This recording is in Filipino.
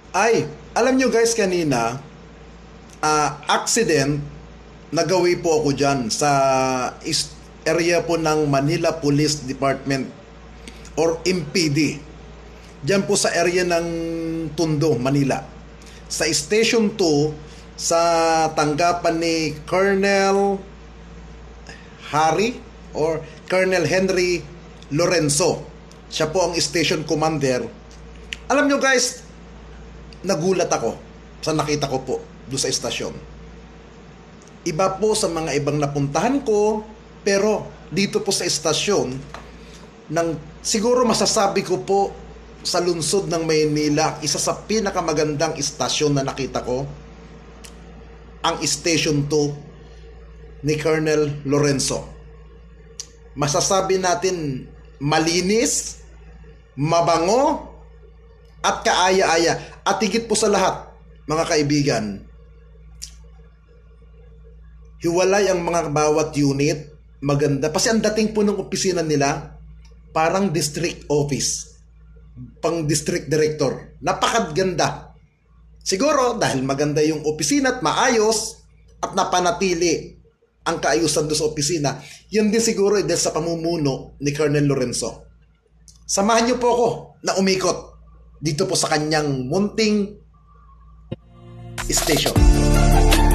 Ay, alam nyo guys, kanina, accident, nagawi po ako dyan sa area po ng Manila Police Department or MPD. Dyan po sa area ng Tondo, Manila. Sa Station 2, sa tanggapan ni Colonel Harry or Colonel Henry Lorenzo. Siya po ang station commander. Alam nyo guys, nagulat ako sa nakita ko po doon sa estasyon. Iba po sa mga ibang napuntahan ko, pero dito po sa estasyon, siguro masasabi ko po sa lungsod ng Maynila, isa sa pinakamagandang estasyon na nakita ko, ang Station 2 ni Colonel Lorenzo. Masasabi natin malinis, mabango, at kaaya-aya. At higit po sa lahat, mga kaibigan, hiwalay ang mga bawat unit, maganda. Kasi ang dating po ng opisina nila, parang district office, pang district director. Napakaganda. Siguro dahil maganda yung opisina at maayos at napanatili ang kaayusan doon sa opisina, yun din siguro dahil sa pamumuno ni Colonel Lorenzo. Samahan niyo po ako na umikot dito po sa kanyang munting station.